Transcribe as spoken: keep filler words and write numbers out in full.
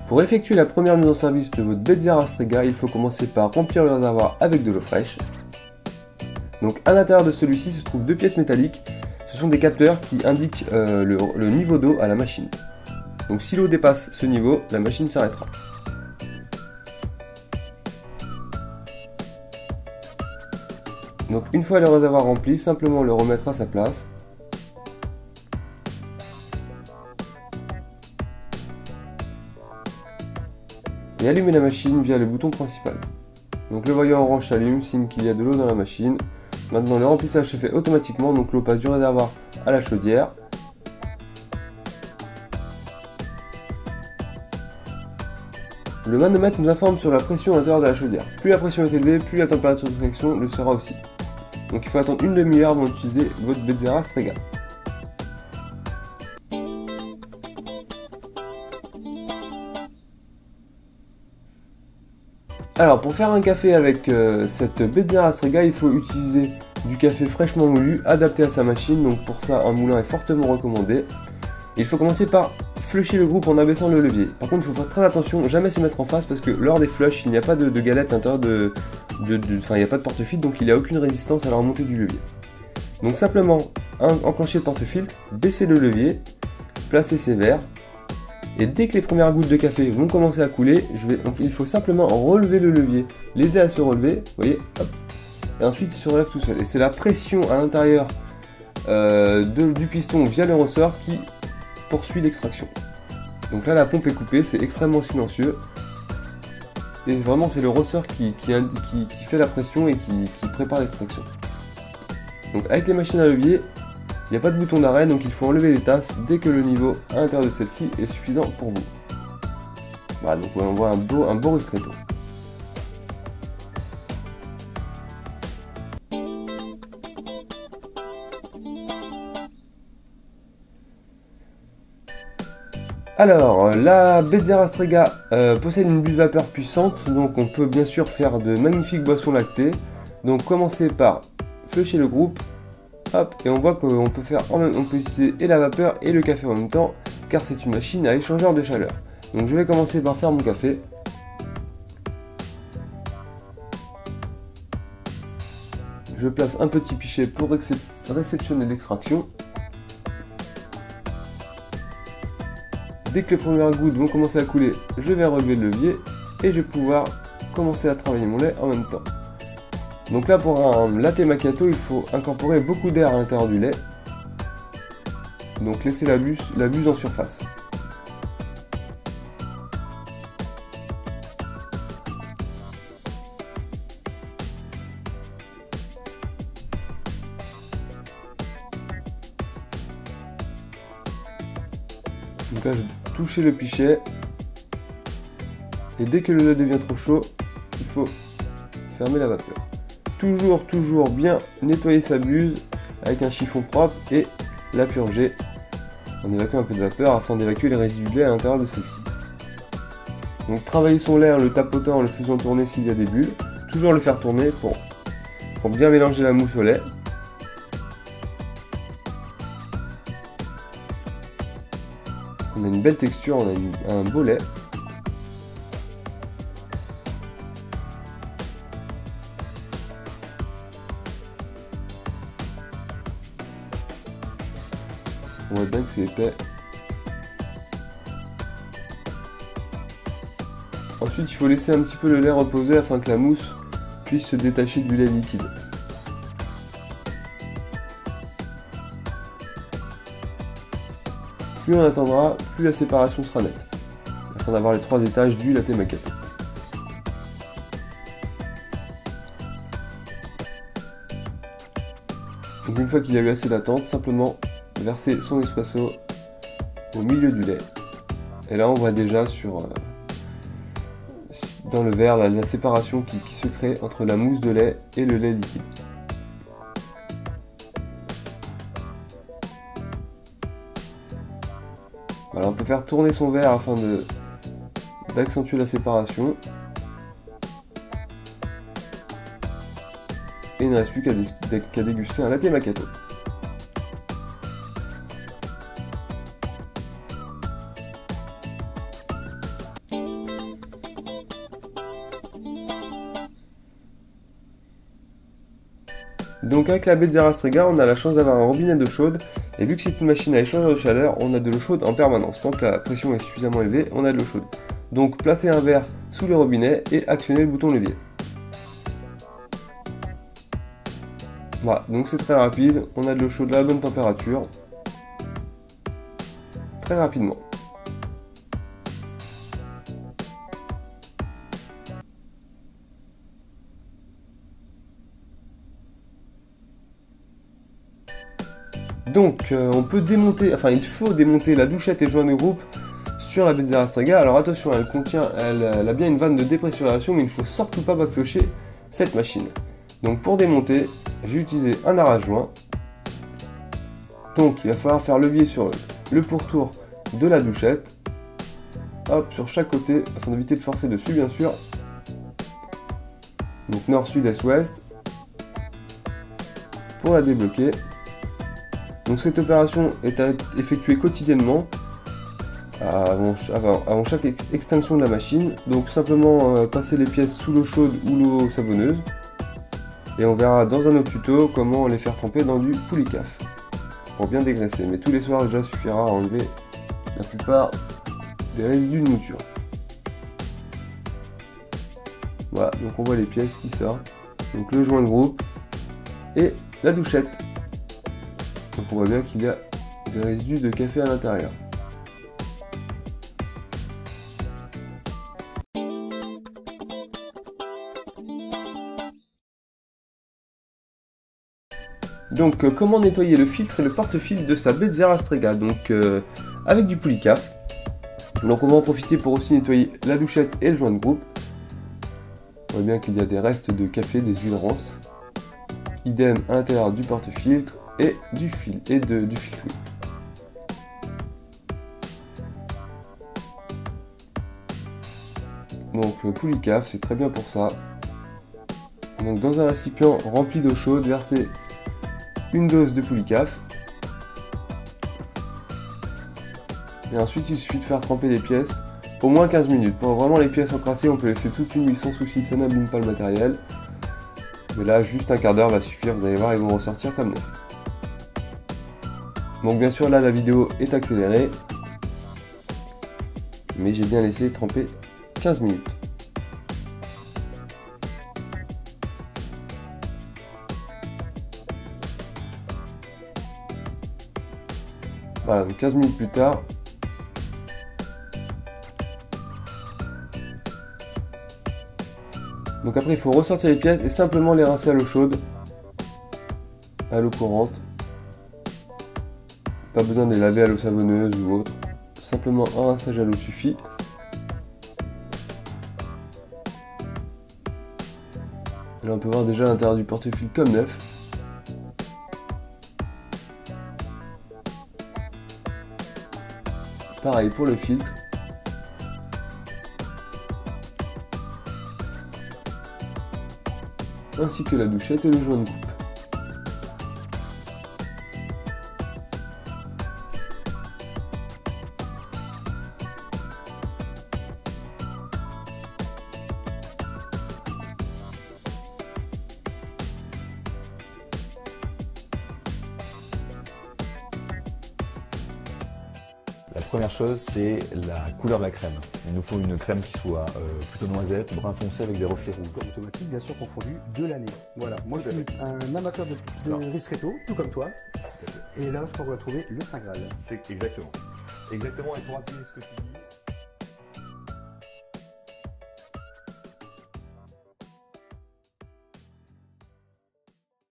Pour effectuer la première mise en service de votre Bezzera Strega, il faut commencer par remplir le réservoir avec de l'eau fraîche. Donc à l'intérieur de celui-ci se trouvent deux pièces métalliques. Ce sont des capteurs qui indiquent euh, le, le niveau d'eau à la machine. Donc si l'eau dépasse ce niveau, la machine s'arrêtera. Donc une fois le réservoir rempli, simplement le remettre à sa place. Et allumer la machine via le bouton principal. Donc le voyant orange s'allume, signe qu'il y a de l'eau dans la machine. Maintenant le remplissage se fait automatiquement, donc l'eau passe du réservoir à la chaudière. Le manomètre nous informe sur la pression à l'intérieur de la chaudière. Plus la pression est élevée, plus la température de friction le sera aussi. Donc il faut attendre une demi-heure avant d'utiliser votre Bezzera Strega. Alors pour faire un café avec euh, cette Bezzera Strega, il faut utiliser du café fraîchement moulu, adapté à sa machine. Donc pour ça, un moulin est fortement recommandé. Il faut commencer par flusher le groupe en abaissant le levier. Par contre, il faut faire très attention, jamais se mettre en face parce que lors des flushs, il n'y a pas de, de galette à l'intérieur de... de, de enfin, il n'y a pas de porte-filtre, donc il n'y a aucune résistance à la remontée du levier. Donc simplement, un, enclencher le porte-filtre, baisser le levier, placer ses verres. Et dès que les premières gouttes de café vont commencer à couler, je vais, il faut simplement relever le levier, l'aider à se relever, vous voyez, hop, et ensuite il se relève tout seul. Et c'est la pression à l'intérieur euh, du piston via le ressort qui poursuit l'extraction. Donc là la pompe est coupée, c'est extrêmement silencieux. Et vraiment c'est le ressort qui, qui, qui, qui fait la pression et qui, qui prépare l'extraction. Donc avec les machines à levier, il n'y a pas de bouton d'arrêt, donc il faut enlever les tasses dès que le niveau à l'intérieur de celle-ci est suffisant pour vous. Voilà, donc on voit un beau, un beau ristretto. Alors, la Bezzera Strega euh, possède une buse vapeur puissante, donc on peut bien sûr faire de magnifiques boissons lactées. Donc commencer par flusher le groupe. Hop, et on voit qu'on peut faire en même, on peut utiliser et la vapeur et le café en même temps, car c'est une machine à échangeur de chaleur. Donc je vais commencer par faire mon café. Je place un petit pichet pour réceptionner l'extraction. Dès que les premières gouttes vont commencer à couler, je vais relever le levier et je vais pouvoir commencer à travailler mon lait en même temps. Donc là pour un latte macchiato, il faut incorporer beaucoup d'air à l'intérieur du lait. Donc laissez la buse, la buse en surface. Donc là je vais toucher le pichet. Et dès que le lait devient trop chaud, il faut fermer la vapeur. Toujours, toujours bien nettoyer sa buse avec un chiffon propre et la purger en évacuant un peu de vapeur afin d'évacuer les résidus de lait à l'intérieur de celle-ci. Donc travailler son lait en le tapotant, en le faisant tourner s'il y a des bulles. Toujours le faire tourner pour, pour bien mélanger la mousse au lait. On a une belle texture, on a une, un beau lait. On voit bien que c'est épais. Ensuite, il faut laisser un petit peu le lait reposer afin que la mousse puisse se détacher du lait liquide. Plus on attendra, plus la séparation sera nette, afin d'avoir les trois étages du latte macchiato. Donc une fois qu'il a eu assez d'attente, simplement verser son espresso au milieu du lait. Et là on voit déjà sur euh, dans le verre la, la séparation qui, qui se crée entre la mousse de lait et le lait liquide. Voilà, on peut faire tourner son verre afin de d'accentuer la séparation. Et il ne reste plus qu'à qu'à déguster un latte macchiato. Donc avec la Bezzera Strega, on a la chance d'avoir un robinet d'eau chaude, et vu que c'est une machine à échangeur de chaleur, on a de l'eau chaude en permanence. Tant que la pression est suffisamment élevée, on a de l'eau chaude. Donc placez un verre sous le robinet et actionnez le bouton levier. Voilà, donc c'est très rapide, on a de l'eau chaude à la bonne température, très rapidement. Donc euh, on peut démonter, enfin il faut démonter la douchette et le joint de groupe sur la Bezzera Strega. Alors attention, elle contient, elle, elle a bien une vanne de dépressurisation, mais il ne faut surtout pas backflusher cette machine. Donc pour démonter, j'ai utilisé un arrache-joint. Donc il va falloir faire levier sur le pourtour de la douchette. Hop, sur chaque côté, afin d'éviter de forcer dessus bien sûr. Donc nord, sud, est, ouest. Pour la débloquer. Donc cette opération est à effectuer quotidiennement avant, avant, avant chaque ex extinction de la machine. Donc simplement euh, passer les pièces sous l'eau chaude ou l'eau savonneuse. Et on verra dans un autre tuto comment les faire tremper dans du poulicaf pour bien dégraisser. Mais tous les soirs déjà suffira à enlever la plupart des résidus de mouture. Voilà, donc on voit les pièces qui sortent. Donc le joint de groupe et la douchette. Donc on voit bien qu'il y a des résidus de café à l'intérieur. Donc euh, comment nettoyer le filtre et le porte-filtre de sa Bezzera Strega? Donc euh, avec du poulicaf. Donc on va en profiter pour aussi nettoyer la douchette et le joint de groupe. On voit bien qu'il y a des restes de café, des huiles rances. Idem à l'intérieur du porte-filtre et du fil et de, du filtre. Donc le poulicaf, c'est très bien pour ça. Donc dans un récipient rempli d'eau chaude, versez une dose de poulicaf. Et ensuite il suffit de faire tremper les pièces au moins quinze minutes. Pour vraiment les pièces encrassées, on peut laisser toute une nuit sans souci, ça n'abîme pas le matériel. Mais là, juste un quart d'heure va suffire, vous allez voir, ils vont ressortir comme neuf. Donc bien sûr, là, la vidéo est accélérée. Mais j'ai bien laissé tremper quinze minutes. Voilà, donc quinze minutes plus tard. Donc après, il faut ressortir les pièces et simplement les rincer à l'eau chaude, à l'eau courante. Pas besoin de les laver à l'eau savonneuse ou autre. Simplement un rinçage à l'eau suffit. Là, on peut voir déjà l'intérieur du porte-fil comme neuf. Pareil pour le filtre. Ainsi que la douchette et le joint de groupe. La première chose, c'est la couleur de la crème. Il nous faut une crème qui soit euh, plutôt noisette, brun foncé avec des reflets rouges. Automatique, bien sûr, confondu de l'année. Voilà, moi je suis un amateur de, de ristretto, tout comme toi. Et là, je crois qu'on va trouver le Saint Graal. C'est exactement. Exactement, et pour appuyer ce que tu dis...